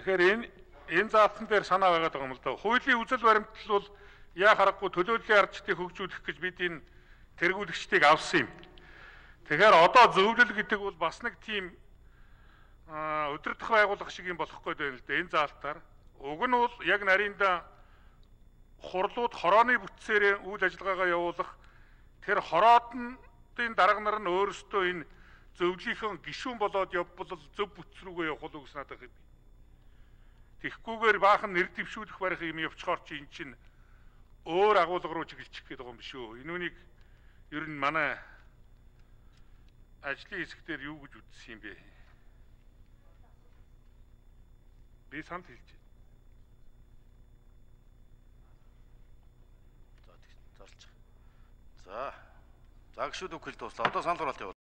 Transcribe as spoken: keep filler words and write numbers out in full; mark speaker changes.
Speaker 1: Тэгэхээр энэ энэ заалтан дээр санаа байгаад байгаа юм л да. Хуулийн үзэл баримтлал бол яа харахгүй төлөөллийн ардчдыг хөгжүүлэх гэж бид энэ тэргүүлэгчдийг авсан юм. Тэгэхээр одоо зөвлөл гэдэг бол бас нэг тийм өдөртөх байгууллага шиг юм болох гээд байна л да. Энэ заалтаар уг нь бол яг нарийнда хурлууд хорооны бүтцээр үйл ажиллагаагаа явуулах тэр хороодын дарга нар нь өөрсдөө энэ зөвлөлийн гишүүн болоод явбал зөв бүтц рүүгээ явах уу гэж надад хэв. Тэгхгүйгээр баахан нэр дэвшүүлэх барих юм явчихоор чи эн чинь өөр агуулга руу чиглэж гээд байгаа юм биш үү? Энүүнийг ер нь манай ажлын хэсгээр юу гэж үзсэн юм бэ? Би санал хэлж байна.
Speaker 2: За, зарлж. За. За гişүүд үг хэл дуслаа. Одоо санал хураалт явуул.